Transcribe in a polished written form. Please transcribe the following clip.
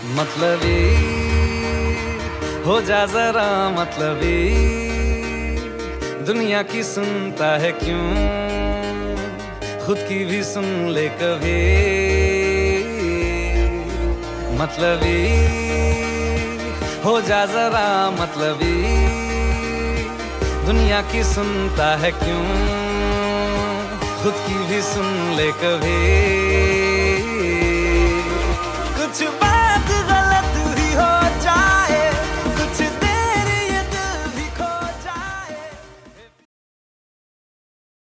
मतलबी हो जा जरा मतलबी, दुनिया की सुनता है क्यों, खुद की भी सुन ले कभी। मतलबी हो जा जरा मतलबी, दुनिया की सुनता है क्यों, खुद की भी सुन ले कभी।